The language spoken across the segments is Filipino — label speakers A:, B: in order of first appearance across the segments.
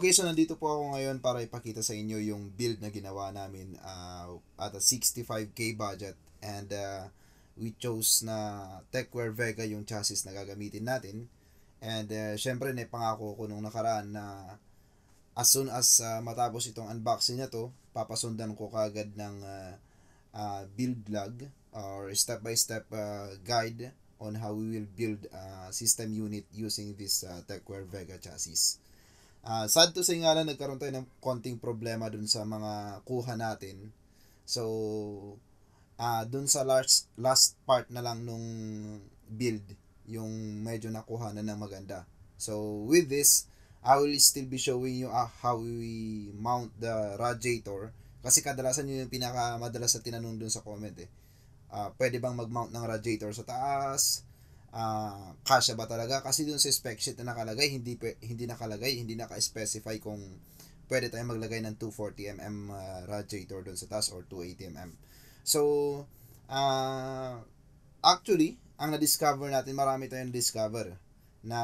A: Okay, so nandito po ako ngayon para ipakita sa inyo yung build na ginawa namin at a 65K budget, and we chose na Tecware Vega yung chassis na gagamitin natin. And syempre pangako ko nung nakaraan na as soon as matapos itong unboxing na to, papasundan ko kagad ng build vlog or step-by-step guide on how we will build system unit using this Tecware Vega chassis. Sad to say nga lang, nagkaroon tayo ng konting problema dun sa mga kuha natin. So, dun sa last part na lang nung build, yung medyo nakuha na ng maganda. So, with this, I will still be showing you how we mount the radiator. Kasi kadalasan yun yung pinakamadalas na tinanong dun sa comment pwede bang mag-mount ng radiator sa taas? Kasya ba talaga? Kasi dun sa spec sheet na nakalagay, hindi nakalagay, hindi naka-specify kung pwede tayong maglagay ng 240mm radiator dun sa taas or 280mm. So, actually, ang na-discover natin, marami tayong discover na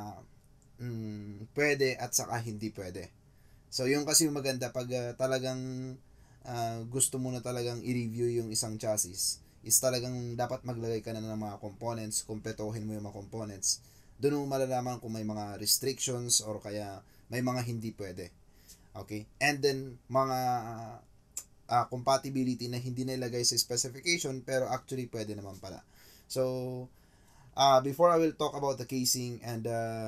A: pwede at saka hindi pwede. So, yung kasi yung maganda pag talagang gusto mo na talagang i-review yung isang chassis, is talagang dapat maglagay ka na ng mga components, kumpletuhin mo yung mga components. Doon mo malalaman kung may mga restrictions or kaya may mga hindi pwede. Okay? And then, mga compatibility na hindi nilagay sa specification pero actually pwede naman pala. So, before I will talk about the casing and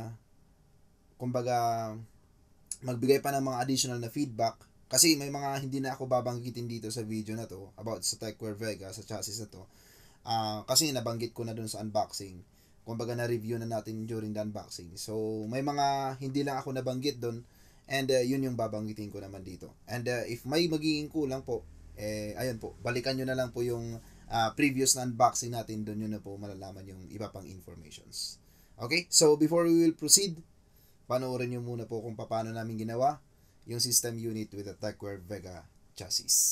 A: kumbaga magbigay pa ng mga additional na feedback, kasi may mga hindi na ako babanggitin dito sa video na to about sa Tecware Vega, sa chassis na to. Kasi nabanggit ko na dun sa unboxing. Kumbaga na-review na natin during the unboxing. So, may mga hindi lang ako nabanggit dun, and yun yung babanggitin ko naman dito. And if may magiging kulang po, ayun po, balikan nyo na lang po yung previous na unboxing natin, dun yun na po malalaman yung iba pang informations. Okay? So, before we will proceed, panoorin nyo muna po kung paano namin ginawa yung system unit with the Tecware Vega chassis.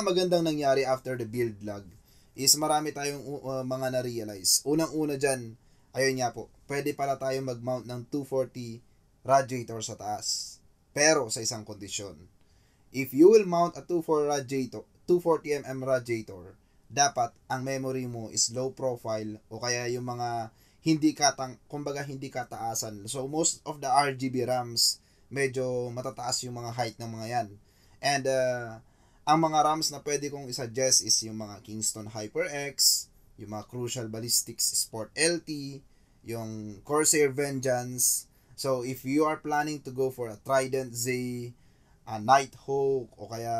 A: pinakamagandang nangyari after the build log is marami tayong mga na-realize. Unang-una dyan, ayun nga po, pwede pala tayong mag-mount ng 240 radiator sa taas. Pero sa isang kondisyon. If you will mount a 240mm radiator, dapat ang memory mo is low profile o kaya yung mga hindi kataasan. So most of the RGB RAMs, medyo matataas yung mga height ng mga yan. And ang mga RAMs na pwede kong isuggest is yung mga Kingston HyperX, yung mga Crucial Ballistix Sport LT, yung Corsair Vengeance. So if you are planning to go for a Trident Z, a Nighthawk, o kaya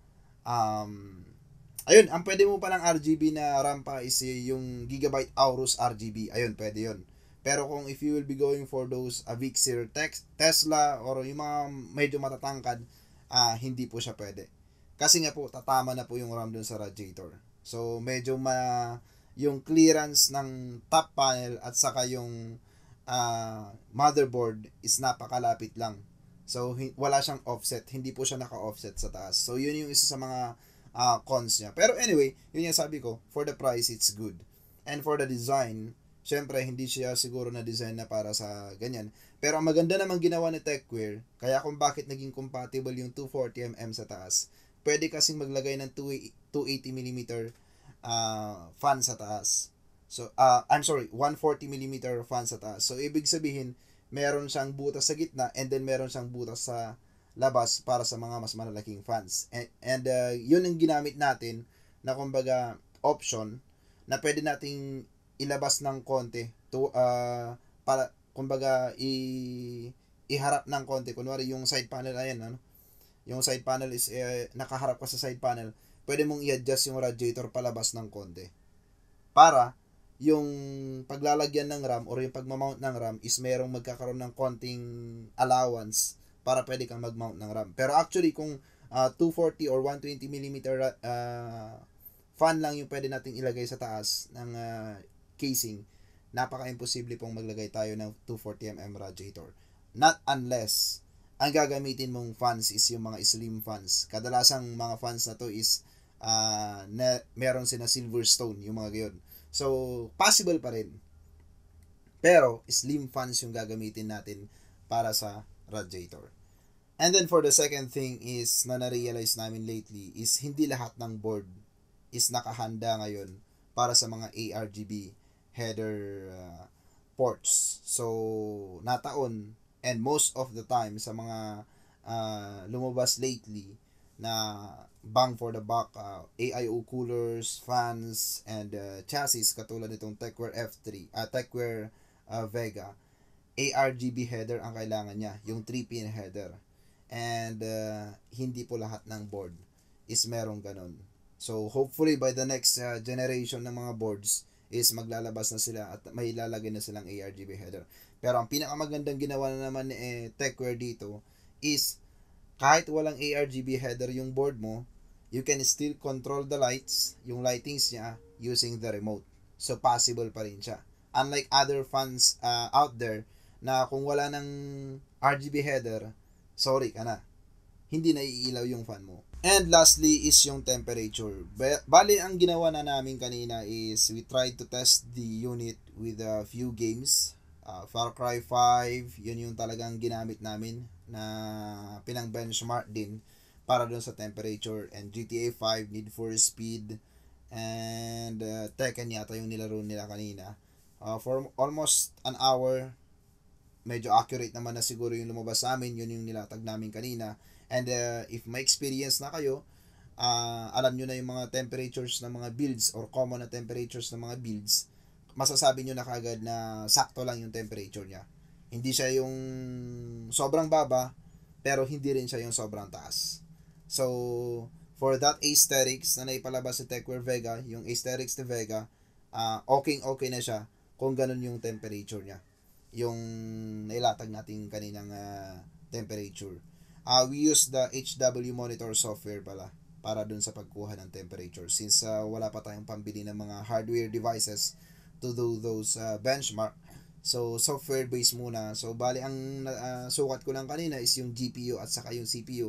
A: ayun, ang pwede mo palang RGB na RAM pa is yung Gigabyte Aorus RGB. Ayun, pwede yun. Pero kung if you will be going for those VIEWSONIC Tesla or yung mga medyo matatangkad, hindi po siya pwede. Kasi nga po, tatama na po yung RAM dun sa radiator. So, medyo yung clearance ng top panel at saka yung motherboard is napakalapit lang. So, wala siyang offset. Hindi po siya naka-offset sa taas. So, yun yung isa sa mga cons niya. Pero anyway, yun yung sabi ko, for the price, it's good. And for the design, syempre, hindi siya siguro na design na para sa ganyan. Pero ang maganda namang ginawa ni Tecware, kaya kung bakit naging compatible yung 240mm sa taas, pwede kasing maglagay ng 280mm fan sa taas. So, 140mm fan sa taas. So, ibig sabihin, meron siyang butas sa gitna and then meron siyang butas sa labas para sa mga mas malalaking fans. And yun ang ginamit natin na kumbaga option na pwede nating ilabas ng konti to para kumbaga iharap ng konti. Kunwari yung side panel, ayan, ano? Yung side panel is nakaharap ka sa side panel. Pwede mong i-adjust yung radiator palabas ng konti. Para yung paglalagyan ng RAM or yung pagmamount ng RAM is merong magkakaroon ng konting allowance para pwede kang mag-mount ng RAM. Pero actually, kung 240 or 120mm fan lang yung pwede nating ilagay sa taas ng casing, napaka-imposible pong maglagay tayo ng 240mm radiator. Not unless ang gagamitin mong fans is yung mga slim fans. Kadalasang mga fans na to is meron sila Silverstone, yung mga gayon. So, possible pa rin. Pero, slim fans yung gagamitin natin para sa radiator. And then for the second thing is na na-realize namin lately is hindi lahat ng board is nakahanda ngayon para sa mga ARGB header ports. So, nataon and most of the time sa mga lumabas lately na bang for the buck AIO coolers, fans, and chassis katulad nitong Tecware Vega, ARGB header ang kailangan niya, yung 3-pin header. And hindi po lahat ng board is merong ganun. So hopefully by the next generation ng mga boards is maglalabas na sila at may ilalagay na silang ARGB header. Pero ang pinakamagandang ginawa na naman ni Tecware dito is kahit walang ARGB header yung board mo, you can still control the lights, yung lightings niya using the remote. So possible pa rin siya. Unlike other fans out there na kung wala ng RGB header, sorry ka na. Hindi na iilaw yung fan mo. And lastly is yung temperature. Bali, ang ginawa na namin kanina is we tried to test the unit with a few games. Far Cry 5, yun yung talagang ginamit namin na pinang benchmark din para dun sa temperature. And GTA 5, Need for Speed, and Tekken yata yung nilaro nila kanina. For almost an hour, medyo accurate naman na siguro yung lumabas sa amin, yun yung nilatag namin kanina. And if may experience na kayo, alam nyo na yung mga temperatures ng mga builds or common na temperatures ng mga builds, masasabi nyo na kagad na sakto lang yung temperature niya. Hindi siya yung sobrang baba, pero hindi rin siya yung sobrang taas. So, for that aesthetics na naipalabas sa Tecware Vega, yung aesthetics ni Vega, okay na siya kung ganun yung temperature niya. Yung nailatag natin kaninang temperature. We use the HW Monitor software pala para dun sa pagkuha ng temperature since wala pa tayong pambili ng mga hardware devices to do those benchmark. So, software based muna. So, bali ang sukat ko lang kanina is yung GPU at saka yung CPU.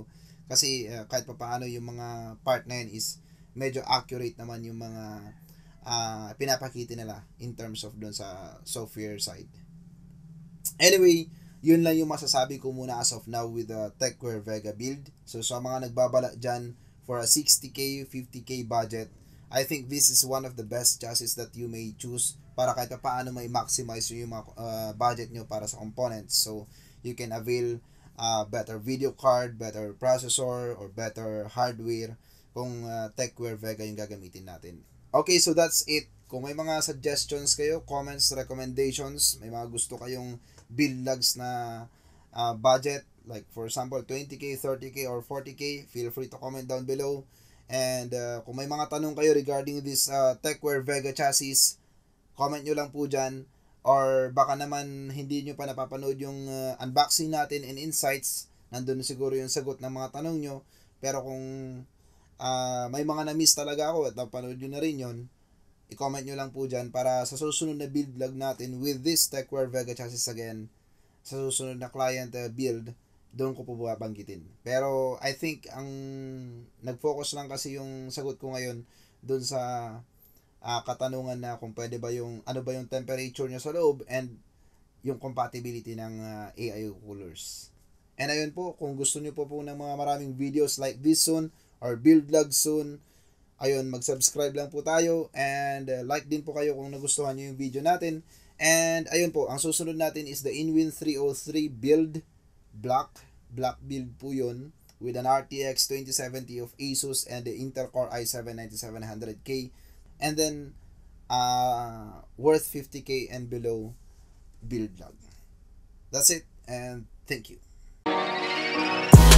A: Kasi kahit papaano yung mga part na yun is medyo accurate naman yung mga pinapakita nila in terms of doon sa software side. Anyway, yun lang yung masasabi ko muna as of now with the Tecware Vega build. So sa mga nagbabala dyan for a 60K, 50K budget, I think this is one of the best chassis that you may choose para kahit paano may maximize yung mga budget nyo para sa components. So you can avail better video card, better processor, or better hardware kung Tecware Vega yung gagamitin natin. Okay, so that's it. Kung may mga suggestions kayo, comments, recommendations, may mga gusto kayong build logs na budget, like for example 20K, 30K, or 40K, feel free to comment down below. And kung may mga tanong kayo regarding this Tecware Vega chassis, comment nyo lang po dyan. Or baka naman hindi nyo pa napapanood yung unboxing natin and insights, nandun siguro yung sagot ng mga tanong nyo. Pero kung may mga na-miss talaga ako at napanood nyo na rin yun, i-comment nyo lang po dyan para sa susunod na build vlog natin with this Tecware Vega chassis again, sa susunod na client build, doon ko po babanggitin. Pero I think ang nag-focus lang kasi yung sagot ko ngayon doon sa katanungan na kung pwede ba yung ano ba yung temperature niya sa loob and yung compatibility ng AI coolers. And ayun po, kung gusto niyo po ng mga maraming videos like this soon or build vlog soon, ayun, mag-subscribe lang po tayo and like din po kayo kung nagustuhan niyo yung video natin. And ayun po, ang susunod natin is the Inwin 303 build, black build po yun, with an RTX 2070 of Asus and the Intel Core i7-9700K, and then worth 50K and below build vlog. That's it, and thank you.